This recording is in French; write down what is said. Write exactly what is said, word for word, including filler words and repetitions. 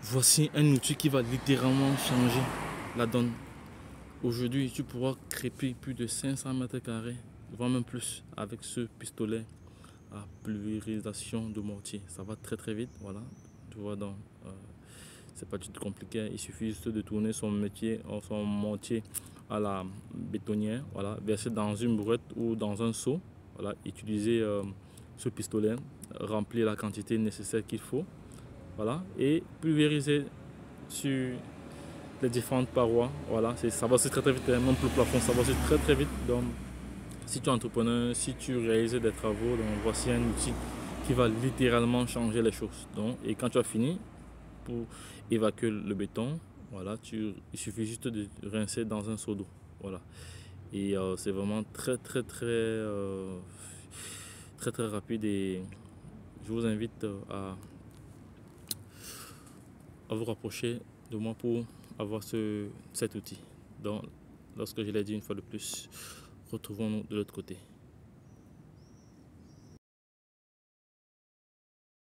Voici un outil qui va littéralement changer la donne. Aujourd'hui, tu pourras crêper plus de cinq cents mètres carrés, voire même plus, avec ce pistolet à pulvérisation de mortier. Ça va très très vite, voilà. Tu vois, donc, euh, c'est pas du tout compliqué. Il suffit juste de tourner son métier, son mortier à la bétonnière, voilà, verser dans une brouette ou dans un seau, voilà, utiliser euh, ce pistolet, remplir la quantité nécessaire qu'il faut. Voilà, et pulvériser sur les différentes parois. Voilà, ça va aussi très très vite, même pour le plafond, ça va aussi très très vite. Donc, si tu es entrepreneur, si tu réalises des travaux, donc voici un outil qui va littéralement changer les choses. Donc, et quand tu as fini, pour évacuer le béton, voilà, tu, il suffit juste de rincer dans un seau d'eau. Voilà, et euh, c'est vraiment très très très euh, très très rapide et je vous invite à à vous rapprocher de moi pour avoir ce, cet outil. Donc, lorsque je l'ai dit une fois de plus, retrouvons-nous de l'autre côté.